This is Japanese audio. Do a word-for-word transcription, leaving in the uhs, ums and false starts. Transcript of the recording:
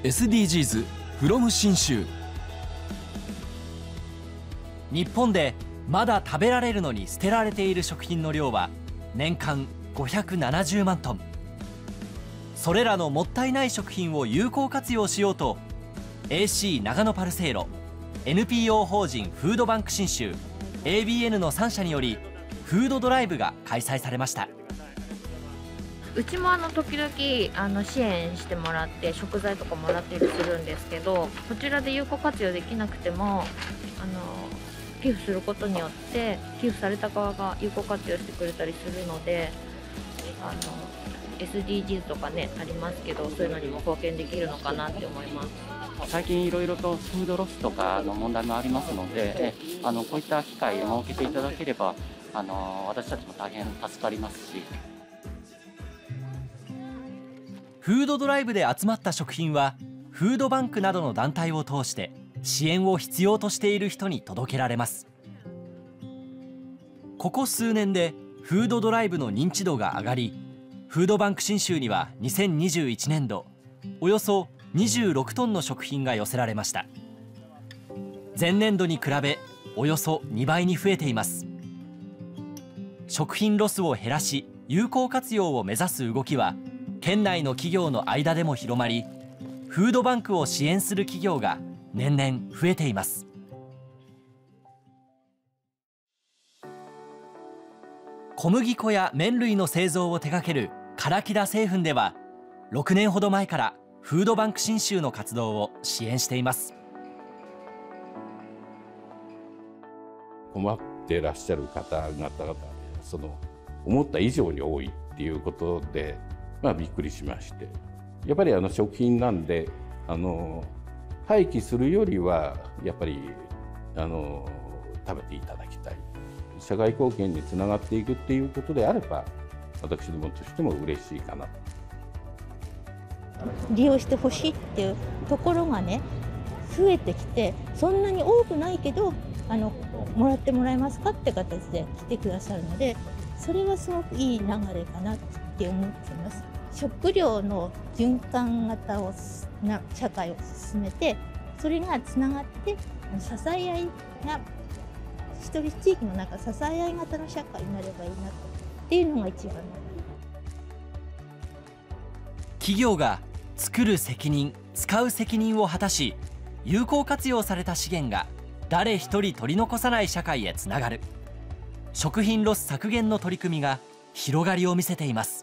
エスディージーズ from 信州。日本でまだ食べられるのに捨てられている食品の量は年間ごひゃくななじゅうまんトン。それらのもったいない食品を有効活用しようと エーシー 長野パルセイロ、 エヌピーオー 法人フードバンク信州、 エービーエヌ のさん社によりフードドライブが開催されました。 うちもあの時々あの支援してもらって食材とかもらったりするんですけど、こちらで有効活用できなくてもあの寄付することによって寄付された側が有効活用してくれたりするので、あの エスディージーズ とかねありますけど、そういうのにも貢献できるのかなって思います。 最近いろいろとフードロスとかの問題もありますので、あのこういった機会を設けていただければあの私たちも大変助かりますし。 フードドライブで集まった食品はフードバンクなどの団体を通して支援を必要としている人に届けられます。ここ数年でフードドライブの認知度が上がり、フードバンク信州にはにせんにじゅういちねんどおよそにじゅうろくトンの食品が寄せられました。前年度に比べおよそにばいに増えています。食品ロスを減らし有効活用を目指す動きは県内の企業の間でも広まり、フードバンクを支援する企業が年々増えています。小麦粉や麺類の製造を手掛ける唐木田製粉ではろくねんほど前からフードバンク信州の活動を支援しています。 困っていらっしゃる方々がその思った以上に多いっていうことで、まあ、びっくりしまして、やっぱりあの食品なんであの廃棄するよりはやっぱりあの食べていただきたい、社会貢献につながっていくっていうことであれば私どもとしても嬉しいかなと。 利用してほしいっていうところがね増えてきて、そんなに多くないけどあのもらってもらえますかって形で来てくださるので、それはすごくいい流れかなって思っています。食料の循環型をな社会を進めて、それがつながって支え合いが一人地域の中支え合い型の社会になればいいなっていうのが一番。 企業が作る責任、使う責任を果たし、有効活用された資源が誰一人取り残さない社会へつながる食品ロス削減の取り組みが広がりを見せています。